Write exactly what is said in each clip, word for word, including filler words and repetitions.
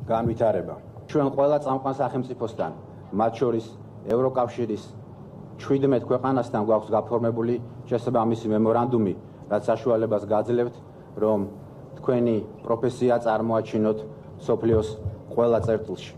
განვითარება. ჩვენ ყველა წამყვან სახელმწიფოსთან, მათ შორის ევროკავშირის შვიდმეტ ქვეყანასთან გვაქვს გაფორმებული შესაბამისი მემორანდუმი, რაც საშუალებას გაძლევთ, რომ თქვენი პროფესია წარმოაჩინოთ მსოფლიოს ყველა წერტილში.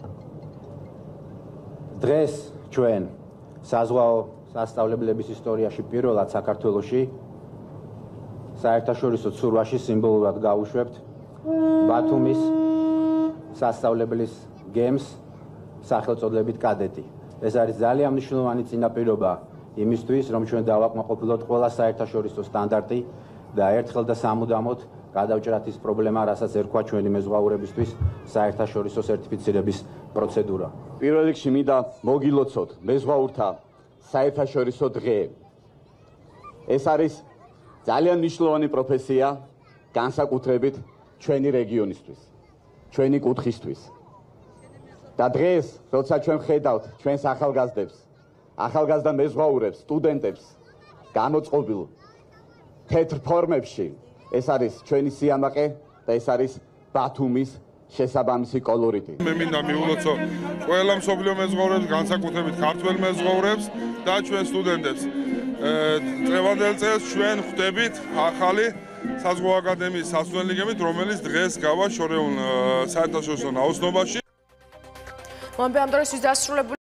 დღეს ჩვენ საზღვაო სასწავლებლების ისტორიაში პირველად საქართველოში საერთაშორისო ცურვაში სიმბოლურად გავუშვებთ ბათუმის სასწავლებლის გემს სახელწოდებით კადეტი. ეს არის ძალიან მნიშვნელოვანი წინაპირობა იმისთვის, რომ ჩვენ დავაკმაყოფილოთ ყველა საერთაშორისო სტანდარტი და ერთხელ და სამუდამოდ გადავჭრათ ის პრობლემა, რასაც ერქვა ჩვენი მეზღვაურებისთვის საერთაშორისო სერტიფიცირების პროცედურა. პირველ რიგში მინდა მოგილოცოთ მეზღვაურთა საერთაშორისო დღე. ეს არის ძალიან მნიშვნელოვანი პროფესია, განსაკუთრებით ჩვენი რეგიონისთვის, ჩვენი კუთხისთვის. და დღეს, როცა ჩვენ ხედავთ ჩვენს ახალგაზრდებს, ახალგაზრდა მეზღვაურებს, სტუდენტებს გამოწყობილ თეთრ ფორმებში, ეს არის ჩვენი სიამაყე და ეს არის ბათუმის შესაბამისი კოლორიტი. მე მინდა მიულოცო ყველა მსოფლიო მეზღვაურებს, განსაკუთრებით ქართველ მეზღვაურებს და ჩვენ სტუდენტებს. წლევანდელ წელს ჩვენ ხვდებით ახალი საზღვაო აკადემიის სასწავლებელი გემით, რომელიც დღეს გავა შორეულ საერთაშორისო ნაოსნობაში. მომდევნო დროის დასრულებული